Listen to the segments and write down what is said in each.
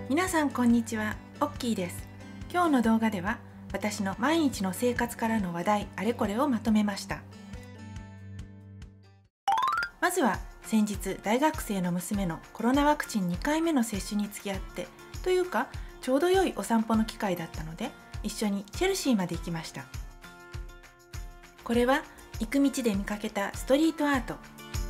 皆さんこんにちは、オッキーです。今日の動画では私の毎日の生活からの話題あれこれをまとめました。まずは先日大学生の娘のコロナワクチン2回目の接種に付き合ってというかちょうど良いお散歩の機会だったので一緒にチェルシーまで行きました。これは行く道で見かけたストリートアート。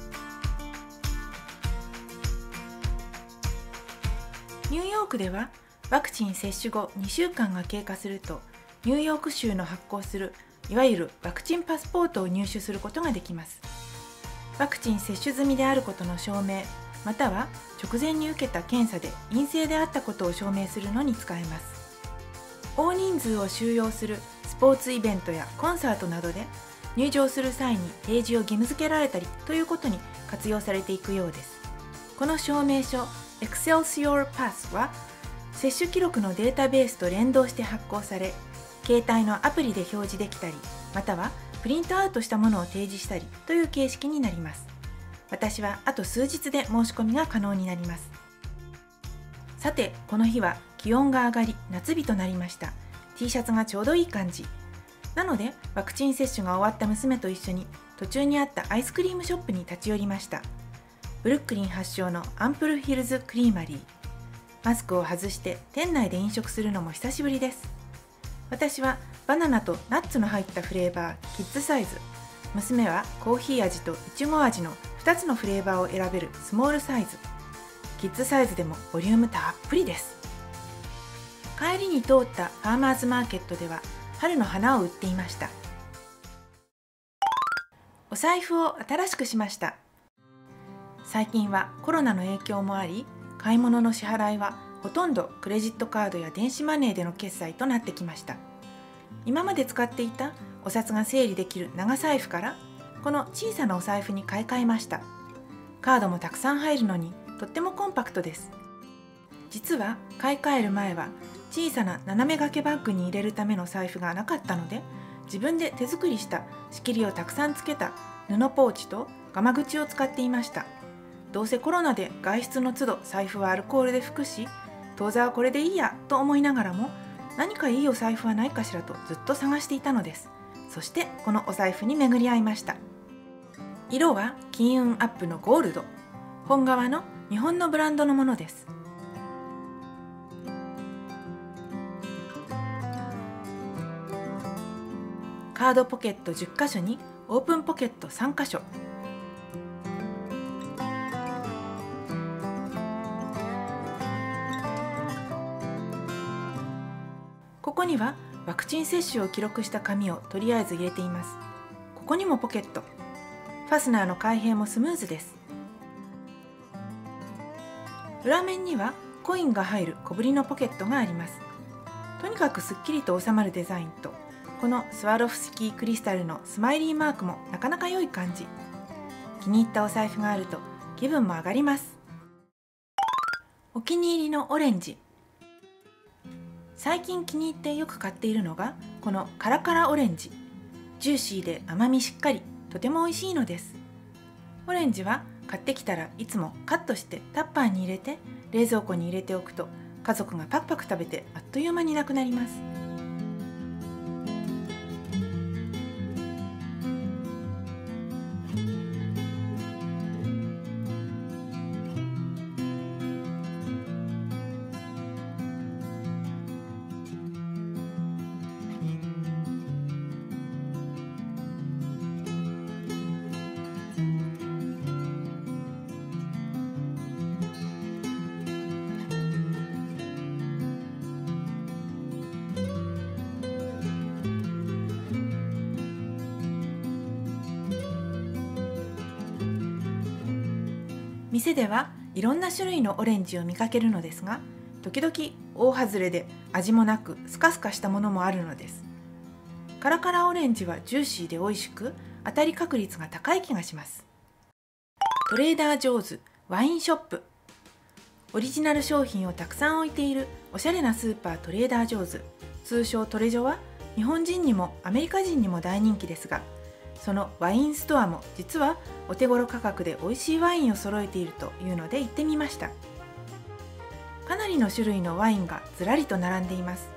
ニューヨークではワクチン接種後2週間が経過するとニューヨーク州の発行するいわゆるワクチンパスポートを入手することができます。ワクチン接種済みであることの証明または直前に受けた検査で陰性であったことを証明するのに使えます。大人数を収容するスポーツイベントやコンサートなどで入場する際に提示を義務付けられたりということに活用されていくようです。この証明書Excelsior Pass は接種記録のデータベースと連動して発行され、携帯のアプリで表示できたり、またはプリントアウトしたものを提示したりという形式になります。私はあと数日で申し込みが可能になります。さて、この日は気温が上がり夏日となりました。T シャツがちょうどいい感じ。なのでワクチン接種が終わった娘と一緒に途中にあったアイスクリームショップに立ち寄りました。ブルックリン発祥のアンプルヒルズクリーマリー。マスクを外して店内で飲食するのも久しぶりです。私はバナナとナッツの入ったフレーバーキッズサイズ、娘はコーヒー味とイチゴ味の2つのフレーバーを選べるスモールサイズ。キッズサイズでもボリュームたっぷりです。帰りに通ったファーマーズマーケットでは春の花を売っていました。お財布を新しくしました。最近はコロナの影響もあり、買い物の支払いはほとんどクレジットカードや電子マネーでの決済となってきました。今まで使っていたお札が整理できる長財布からこの小さなお財布に買い替えました。カードもたくさん入るのにとってもコンパクトです。実は買い替える前は小さな斜め掛けバッグに入れるための財布がなかったので、自分で手作りした仕切りをたくさんつけた布ポーチとガマ口を使っていました。どうせコロナで外出の都度財布はアルコールで拭くし、当座はこれでいいやと思いながらも、何かいいお財布はないかしらとずっと探していたのです。そしてこのお財布に巡り合いました。色は金運アップのゴールド。本革の日本のブランドのものです。カードポケット10箇所にオープンポケット3箇所。ここにはワクチン接種を記録した紙をとりあえず入れています。ここにもポケット。ファスナーの開閉もスムーズです。裏面にはコインが入る小ぶりのポケットがあります。とにかくすっきりと収まるデザインと、このスワロフスキークリスタルのスマイリーマークもなかなか良い感じ。気に入ったお財布があると気分も上がります。お気に入りのオレンジ。最近気に入ってよく買っているのがこのカラカラオレンジ。ジューシーで甘みしっかり、とても美味しいのです。オレンジは買ってきたらいつもカットしてタッパーに入れて冷蔵庫に入れておくと家族がパクパク食べてあっという間になくなります。店ではいろんな種類のオレンジを見かけるのですが、時々大外れで味もなくスカスカしたものもあるのです。カラカラオレンジはジューシーで美味しく、当たり確率が高い気がします。トレーダー・ジョーズワインショップ。オリジナル商品をたくさん置いているおしゃれなスーパートレーダー・ジョーズ、通称トレジョは日本人にもアメリカ人にも大人気ですが、そのワインストアも実はお手頃価格で美味しいワインを揃えているというので行ってみました。 かなりの種類のワインがずらりと並んでいます。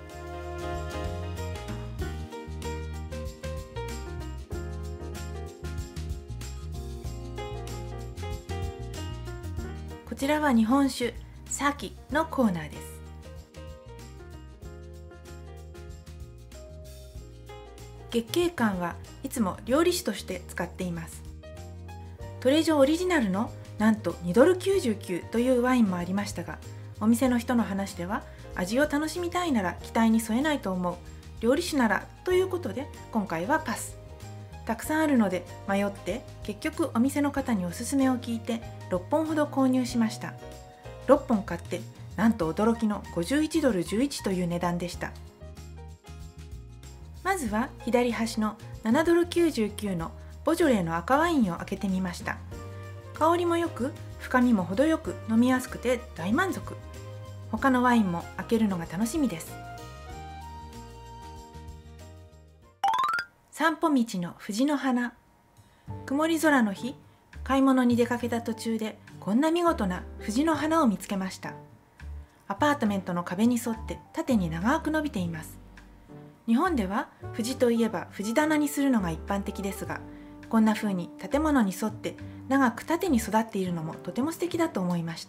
こちらは日本酒サキのコーナーです。月桂冠はいつも料理酒として使っています。トレジョオリジナルのなんと$2.99というワインもありましたが、お店の人の話では味を楽しみたいなら期待に添えないと思う、料理酒ならということで今回はパス。たくさんあるので迷って結局お店の方におすすめを聞いて6本ほど購入しました。6本買ってなんと驚きの$51.11という値段でした。まずは左端の$7.99のボジョレーの赤ワインを開けてみました。香りもよく深みも程よく飲みやすくて大満足。他のワインも開けるのが楽しみです。散歩道の藤の花。曇り空の日、買い物に出かけた途中でこんな見事な藤の花を見つけました。アパートメントの壁に沿って縦に長く伸びています。日本では藤といえば藤棚にするのが一般的ですが、こんな風に建物に沿って長く縦に育っているのもとても素敵だと思いました。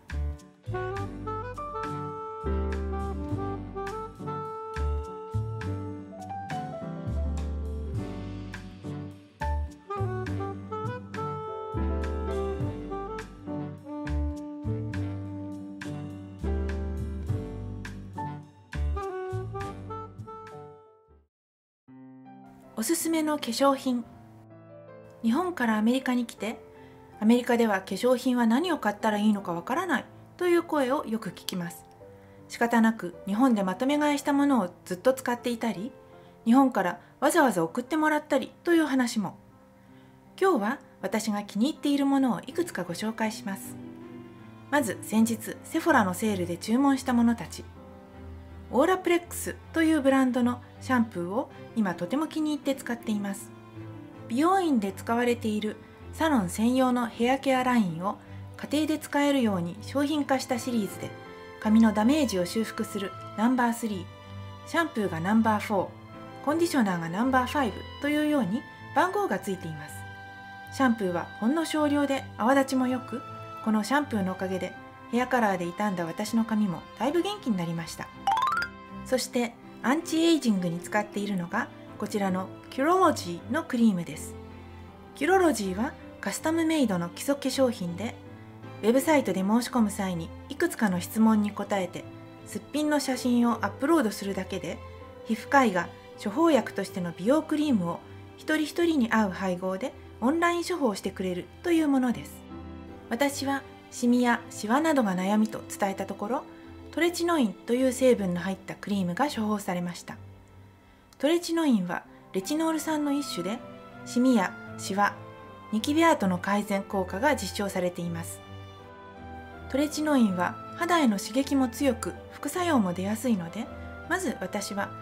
おすすめの化粧品。日本からアメリカに来て、アメリカでは化粧品は何を買ったらいいのかわからないという声をよく聞きます。仕方なく日本でまとめ買いしたものをずっと使っていたり、日本からわざわざ送ってもらったりという話も。今日は私が気に入っているものをいくつかご紹介します。まず先日セフォラのセールで注文したものたち。オーラプレックスというブランドのシャンプーを今とても気に入って使っています。美容院で使われているサロン専用のヘアケアラインを家庭で使えるように商品化したシリーズで、髪のダメージを修復するナンバー3、シャンプーがナンバー4、コンディショナーがナンバー5というように番号がついています。シャンプーはほんの少量で泡立ちもよく、このシャンプーのおかげでヘアカラーで傷んだ私の髪もだいぶ元気になりました。そしてアンチエイジングに使っているのがこちらのキュロロジーのクリームです。キュロロジーはカスタムメイドの基礎化粧品で、ウェブサイトで申し込む際にいくつかの質問に答えてすっぴんの写真をアップロードするだけで、皮膚科医が処方薬としての美容クリームを一人一人に合う配合でオンライン処方してくれるというものです。私はシミやシワなどが悩みと伝えたところ、トレチノインという成分の入ったクリームが処方されました。トレチノインはレチノール酸の一種で、シミやシワ、ニキビアートの改善効果が実証されています。トレチノインは肌への刺激も強く副作用も出やすいので、まず私は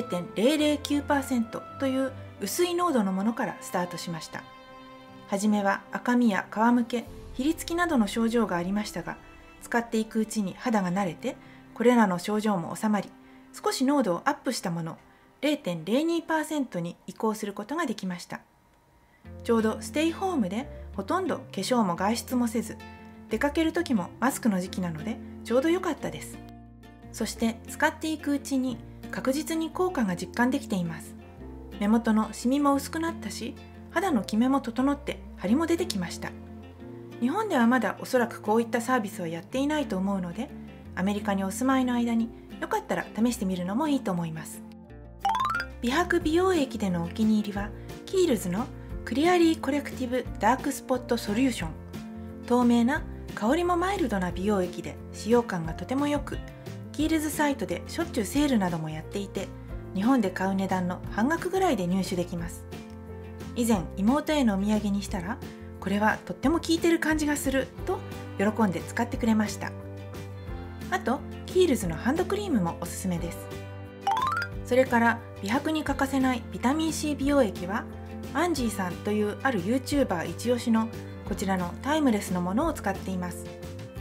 0.009% という薄い濃度のものからスタートしました。はじめは赤みや皮むけ、ひりつきなどの症状がありましたが、使っていくうちに肌が慣れて、これらの症状も収まり、少し濃度をアップしたもの 0.02% に移行することができました。ちょうどステイホームでほとんど化粧も外出もせず、出かける時もマスクの時期なのでちょうど良かったです。そして使っていくうちに確実に効果が実感できています。目元のシミも薄くなったし、肌のキメも整って張りも出てきました。日本ではまだおそらくこういったサービスはやっていないと思うので、アメリカにお住まいの間によかったら試してみるのもいいと思います。美白美容液でのお気に入りはキールズのクリアリーコレクティブダークスポットソリューション。透明な香りもマイルドな美容液で使用感がとても良く、キールズサイトでしょっちゅうセールなどもやっていて、日本で買う値段の半額ぐらいで入手できます。以前妹へのお土産にしたら、これはとっても効いてる感じがすると喜んで使ってくれました。あとキールズのハンドクリームもおすすめです。それから美白に欠かせないビタミン C 美容液はアンジーさんというある YouTuber 一押しのこちらのタイムレスのものを使っています。ビ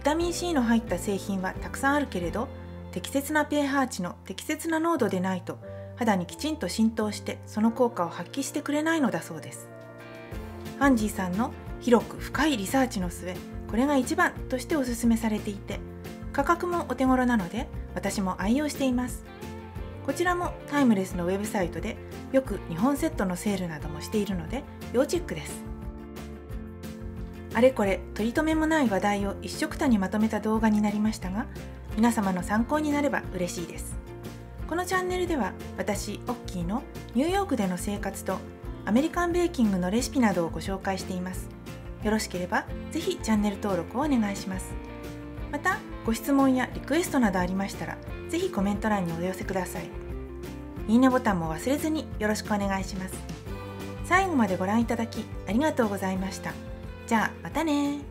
ビタミン C の入った製品はたくさんあるけれど、適切な pH 値の適切な濃度でないと肌にきちんと浸透してその効果を発揮してくれないのだそうです。ハンジーさんの広く深いリサーチの末、これが一番としておすすめされていて、価格もお手頃なので私も愛用しています。こちらもタイムレスのウェブサイトでよく2本セットのセールなどもしているので要チェックです。あれこれ取り留めもない話題を一緒くたにまとめた動画になりましたが、皆様の参考になれば嬉しいです。このチャンネルでは私、オッキーのニューヨークでの生活とアメリカンベーキングのレシピなどをご紹介しています。よろしければぜひチャンネル登録をお願いします。また、ご質問やリクエストなどありましたら、ぜひコメント欄にお寄せください。いいねボタンも忘れずによろしくお願いします。最後までご覧いただきありがとうございました。じゃあまたね。